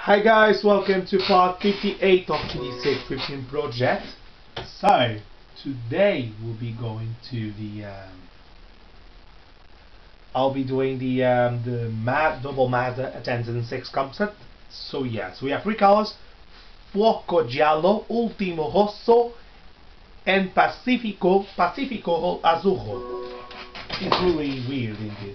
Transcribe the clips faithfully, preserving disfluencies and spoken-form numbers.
Hi guys, welcome to part fifty-eight of G T six fifteen project. So, today we'll be going to the um, I'll be doing the um, the mad double mad Atenza six concept. So yeah, so we have three colors: Fuoco Giallo, Ultimo Rosso, and Pacifico Pacifico Azzurro. It's really weird indeed.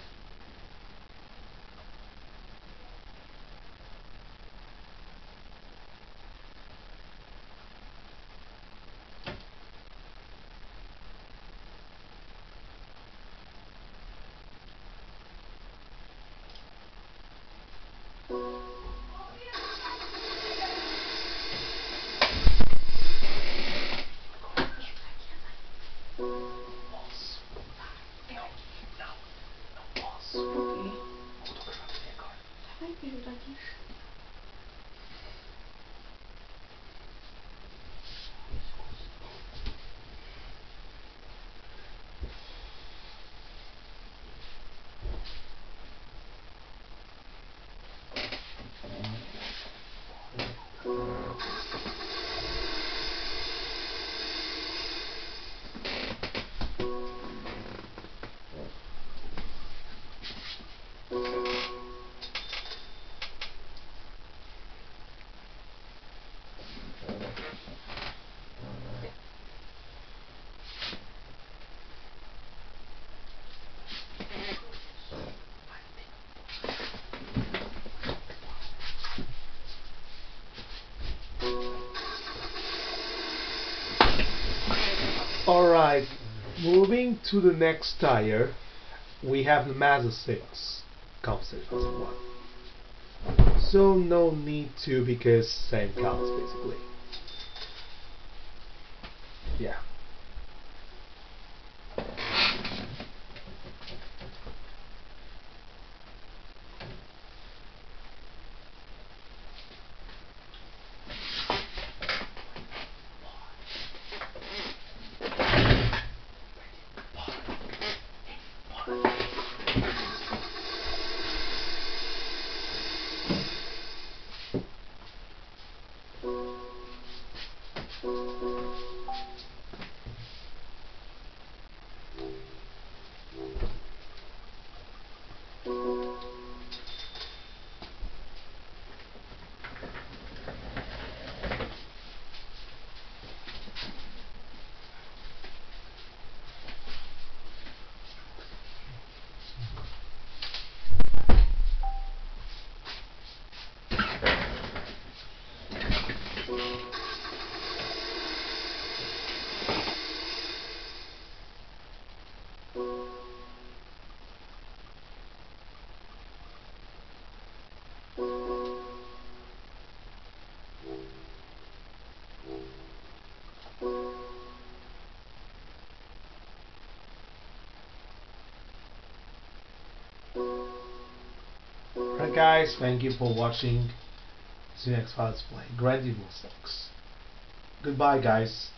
Alright, moving to the next tire, we have the Mazda six concept as one. So no need to, because same counts basically. Yeah. Alright guys, thank you for watching. See you next Let's Play Grand Evil six. Goodbye guys.